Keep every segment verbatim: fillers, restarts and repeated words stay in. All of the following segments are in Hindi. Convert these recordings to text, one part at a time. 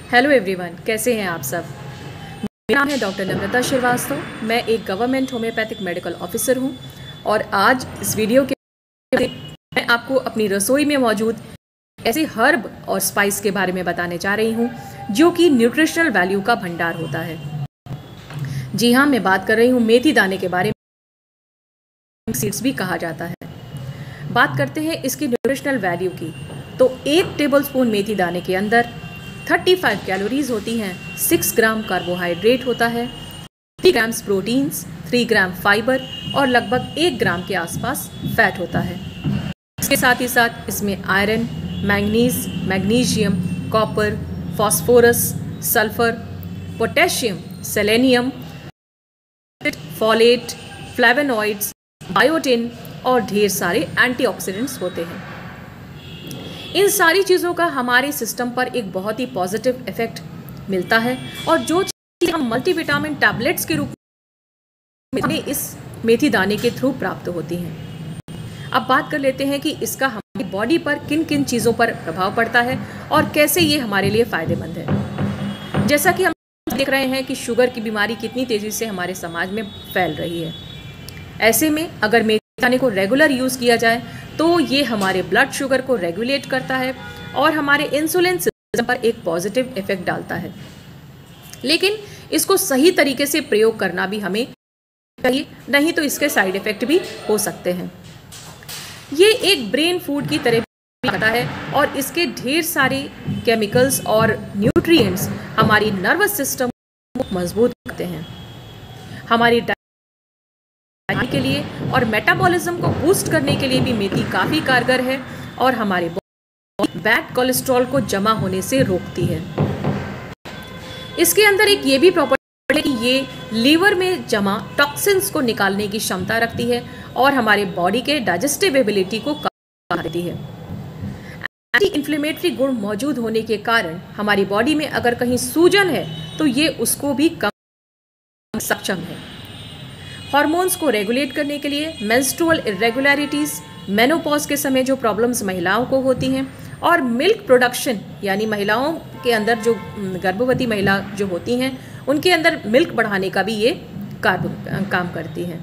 हेलो एवरीवन, कैसे हैं आप सब। मेरा नाम है डॉक्टर नम्रता श्रीवास्तव। मैं एक गवर्नमेंट होम्योपैथिक मेडिकल ऑफिसर हूं और आज इस वीडियो के मैं आपको अपनी रसोई में मौजूद ऐसे हर्ब और स्पाइस के बारे में बताने जा रही हूं जो कि न्यूट्रिशनल वैल्यू का भंडार होता है। जी हाँ, मैं बात कर रही हूँ मेथी दाने के बारे में, सीड्स भी कहा जाता है। बात करते हैं इसकी न्यूट्रिशनल वैल्यू की, तो एक टेबलस्पून मेथी दाने के अंदर पैंतीस कैलोरीज होती हैं, छह ग्राम कार्बोहाइड्रेट होता है, तीन ग्राम प्रोटीन्स, तीन ग्राम फाइबर और लगभग एक ग्राम के आसपास फैट होता है। इसके साथ ही साथ इसमें iron, manganese, magnesium, copper, phosphorus, sulphur, potassium, selenium, folate, flavonoids, biotin और ढेर सारे एंटीऑक्सीडेंट्स होते हैं। इन सारी चीज़ों का हमारे सिस्टम पर एक बहुत ही पॉजिटिव इफेक्ट मिलता है और जो चीज़ हम मल्टीविटामिन टैबलेट्स के रूप में हमें इस मेथी दाने के थ्रू प्राप्त होती हैं। अब बात कर लेते हैं कि इसका हमारी बॉडी पर किन किन चीज़ों पर प्रभाव पड़ता है और कैसे ये हमारे लिए फ़ायदेमंद है। जैसा कि हम देख रहे हैं कि शुगर की बीमारी कितनी तेज़ी से हमारे समाज में फैल रही है। ऐसे में अगर मेथी दाने को रेगुलर यूज़ किया जाए तो ये हमारे ब्लड शुगर को रेगुलेट करता है और हमारे इंसुलिन सिस्टम पर एक पॉजिटिव इफेक्ट डालता है। लेकिन इसको सही तरीके से प्रयोग करना भी हमें चाहिए, नहीं तो इसके साइड इफेक्ट भी हो सकते हैं। ये एक ब्रेन फूड की तरह आता है और इसके ढेर सारे केमिकल्स और न्यूट्रिएंट्स हमारी नर्वस सिस्टम को मजबूत करते हैं, हमारी के लिए और मेटाबॉलिज्म को बूस्ट करने के लिए भी मेथी काफ़ी कारगर है और हमारे बॉडी बैड कोलेस्ट्रॉल को जमा होने से रोकती है। इसके अंदर एक ये भी प्रॉपर्टी है कि ये लीवर में जमा टॉक्सिन्स को निकालने की क्षमता रखती है और हमारे बॉडी के डाइजेस्टिव एबिलिटी को कम करती है। एंटी इन्फ्लेमेटरी गुण मौजूद होने के कारण हमारी बॉडी में अगर कहीं सूजन है तो ये उसको भी कम सक्षम है। हार्मोन्स को रेगुलेट करने के लिए मेंस्ट्रुअल इरेगुलरिटीज़, मेनोपॉज के समय जो प्रॉब्लम्स महिलाओं को होती हैं और मिल्क प्रोडक्शन यानी महिलाओं के अंदर जो गर्भवती महिला जो होती हैं उनके अंदर मिल्क बढ़ाने का भी ये काम करती हैं।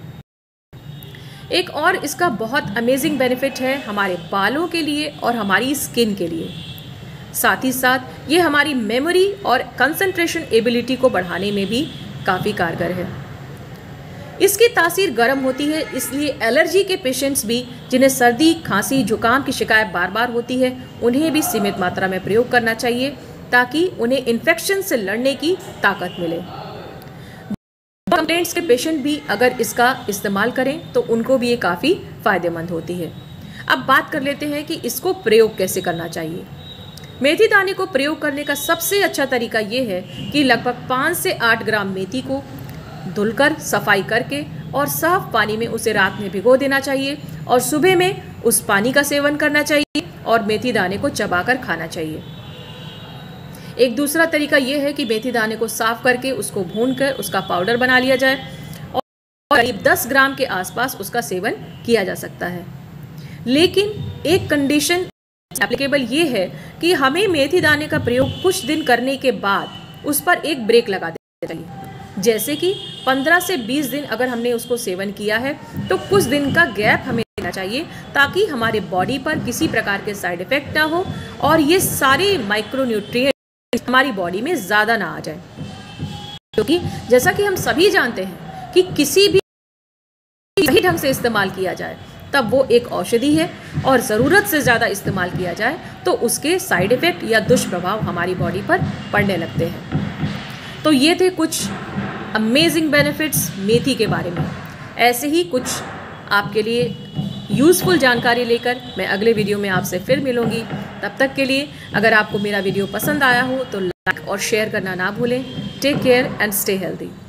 एक और इसका बहुत अमेजिंग बेनिफिट है हमारे बालों के लिए और हमारी स्किन के लिए। साथ ही साथ ये हमारी मेमोरी और कंसंट्रेशन एबिलिटी को बढ़ाने में भी काफ़ी कारगर है। इसकी तासीर गर्म होती है, इसलिए एलर्जी के पेशेंट्स भी जिन्हें सर्दी, खांसी, जुकाम की शिकायत बार बार होती है उन्हें भी सीमित मात्रा में प्रयोग करना चाहिए ताकि उन्हें इन्फेक्शन से लड़ने की ताकत मिले। कंप्लेंट्स के पेशेंट भी अगर इसका इस्तेमाल करें तो उनको भी ये काफ़ी फ़ायदेमंद होती है। अब बात कर लेते हैं कि इसको प्रयोग कैसे करना चाहिए। मेथी दाने को प्रयोग करने का सबसे अच्छा तरीका ये है कि लगभग पाँच से आठ ग्राम मेथी को धुलकर सफाई करके और साफ पानी में उसे रात में भिगो देना चाहिए और सुबह में उस पानी का सेवन करना चाहिए और मेथी दाने को चबाकर खाना चाहिए। एक दूसरा तरीका यह है कि मेथी दाने को साफ करके उसको भूनकर उसका पाउडर बना लिया जाए और करीब दस ग्राम के आसपास उसका सेवन किया जा सकता है। लेकिन एक कंडीशन एप्लीकेबल ये है कि हमें मेथी दाने का प्रयोग कुछ दिन करने के बाद उस पर एक ब्रेक लगा देना चाहिए। जैसे कि पंद्रह से बीस दिन अगर हमने उसको सेवन किया है तो कुछ दिन का गैप हमें देना चाहिए ताकि हमारे बॉडी पर किसी प्रकार के साइड इफेक्ट ना हो और ये सारे माइक्रोन्यूट्रिएंट हमारी बॉडी में ज़्यादा ना आ जाए। क्योंकि जैसा कि हम सभी जानते हैं कि किसी भी सही ढंग से इस्तेमाल किया जाए तब वो एक औषधि है और ज़रूरत से ज़्यादा इस्तेमाल किया जाए तो उसके साइड इफ़ेक्ट या दुष्प्रभाव हमारी बॉडी पर पड़ने लगते हैं। तो ये थे कुछ अमेजिंग बेनिफिट्स मेथी के बारे में। ऐसे ही कुछ आपके लिए यूज़फुल जानकारी लेकर मैं अगले वीडियो में आपसे फिर मिलूंगी। तब तक के लिए अगर आपको मेरा वीडियो पसंद आया हो तो लाइक और शेयर करना ना भूलें। Take care and stay healthy.